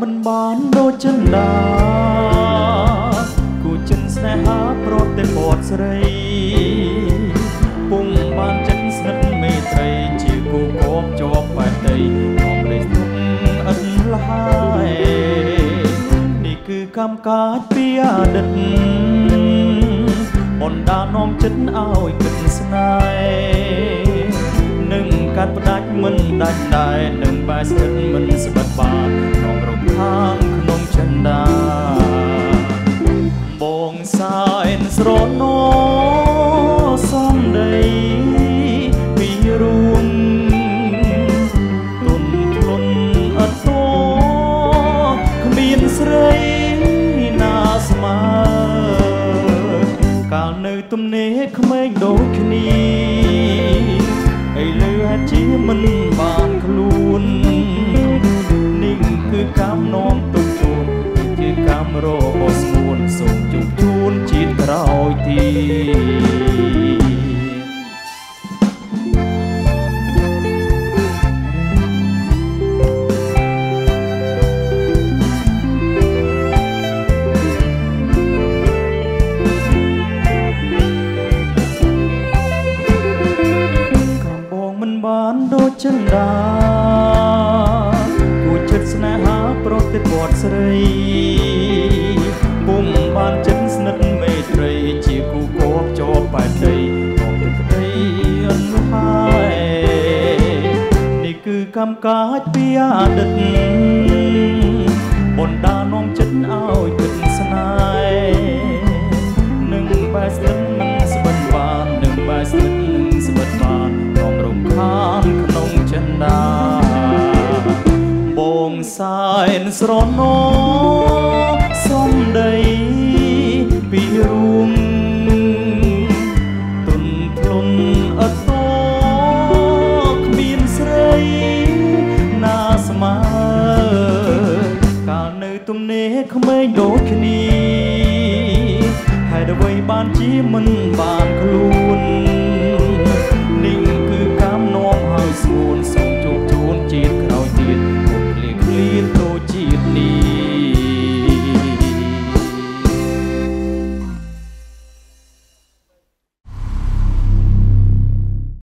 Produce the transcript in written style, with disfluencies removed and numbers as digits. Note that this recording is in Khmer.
មិនបានដូចចិនដាគូចិនស្នេហាប្រត់តែបត់ស្រីពុំបានចិនស្និទ្ធមេត្រីជាគូកបជាប់បែបដីនាំលេសទុំអិនលហើយនេះគឺកម្មកាចពីអតីតបណ្ដានាំចិនឲ្យគិតស្នេហ៍នឹងកាត់ផ្ដាច់មិនដាច់ដែរនឹងបែស្និទ្ធមិនស្បិតបានក្នុងរំខានក្នុងចិនដាបងសាយស្រណោសំដីពីរួមទុនធ្លុនអត់តគ្មានស្រីណាស្មើកាលនៅទំនេរក្មេងដូចគ្នាឥឡូវអាចជាមិនបានខ្លួននេះគឺកម្មនាំទុកជួនគឺកម្មរបស់ស្មួនសូមជុំជួនជាតិក្រោយទីបានដូចចិនដាគូចិត្តស្នេហាប្រត់តែបត់ស្រីពុំបានចិត្តស្និទ្ធមេត្រីជាគូកបជាប់បែបដីមកទឹកក្តីអនហើយនេះគឺកម្មកាចពីអតីតបណ្ដានាំចិត្តឲ្យគិតស្នេហ៍នឹងបែស្និទ្ធនឹងស្បិតបាននឹងបែស្និទ្ធនឹងស្បិតបានក្នុងរំខានក្នុងចិនដាបងសាយស្រណោសំដីពីរួមទុនធ្លុនអត់តគ្មានស្រីណាស្មើកាលនៅទំនេរក្មេងដូចគ្នាហេតុអ្វីបានជាមិន